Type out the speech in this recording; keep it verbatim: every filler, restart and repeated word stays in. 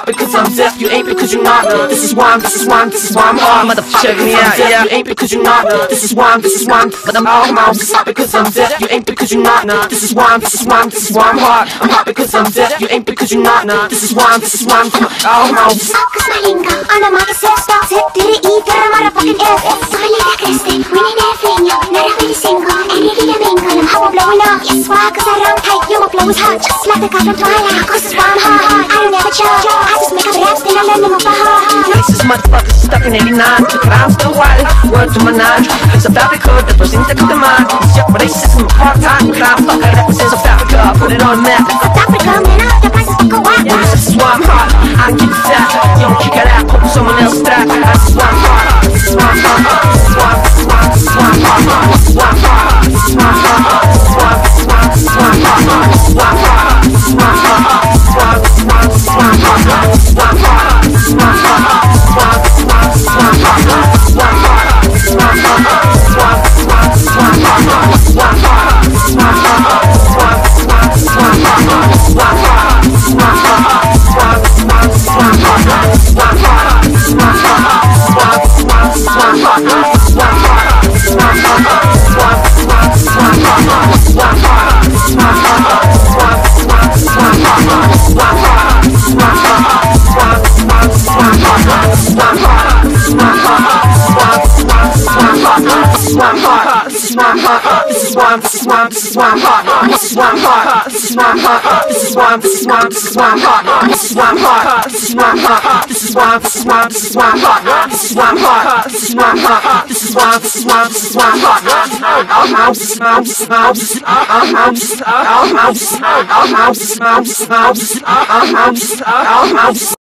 hot because I'm deaf, you ain't because you're not. This is why I'm, this is why I'm, this is why I'm hot. Motherfucker, check me out, yeah. You ain't because you're not. This is why I'm, this is why I'm, but I'm all mouth. It's hot because I'm deaf, you ain't because you're not. This is why I'm, this is why I'm, this is why I'm hot. I'm hot because I'm deaf, you ain't because you're not. This is why I'm, this is why I'm, all mouth. Cause my lingo, on the market self starts it. Did it eat, got a motherfucking F. Soy la creste, winning everything, yo. Not a really single, any of the mingle. I'm how I'm blowing up, yes, why? Cause I run tight, yo, my flow is hot. Just like the guy from Twilight, cause it's why I'm hot. I don't ever chill, I just make up raps, then I learn them off by heart. Faces, motherfuckers stuck in eighty-nine. Took it out, still wild, word to my nine. It's South Africa, the first thing that come to mind. It's your racism, apartheid, crime, fucker. That was in South Africa, put it on the map. South Africa, man, up, the prices go wild. Yeah, this is why I'm hot, I get fat. You don't kick it out, hope someone else strap. This is why I'm hot, this is why I'm hot. This is why, this is why, this is why I'm hot. This is why I'm hot, this is why I'm hot. This is why, this is why, this is why I'm hot. This is why I'm hot, this is why I'm hot. This is why, this is why, this is why I'm hot. This is why I'm hot, this is why I'm hot. This is why, this is why, this is why I'm hot. This is why I'm hot, this is why I'm hot. This is why, this is why, this is why I'm hot. This is why I'm hot, this is why I'm hot. This is why, this is why, this is why I'm hot. This is why I'm hot, this is why I'm hot. This is why, this is why, this is why I'm hot. This is why I'm hot, this is why I'm hot. This is why, this is why, this is why I'm hot. This is why I'm hot, this is why I'm hot. This is why, this is why, this is why I'm hot. This is why I'm hot, this is why I'm hot. This is why, this is why, this is why I'm hot. This is why I'm hot, this is why I'm hot. This is why, this is why, this is why I'm hot. This is why I'm hot, this is why I'm hot. This is why, this is why, this is why I'm hot. This is why I'm hot, this is why I'm hot. This is why I'm, this is why, this is why I'm hot. This is why I'm hot, this is why I'm hot. This is why I'm, this is why, this is why I'm hot. This is why I'm hot, this is why I'm hot. This is why, this is why, this is why I'm hot. This is why I'm hot, this is why I'm hot. This is why, this is why, this is why I'm hot. All mouse, mouse, mouse, all mouse, all mouse, all mouse, mouse, mouse, all mouse, all mouse.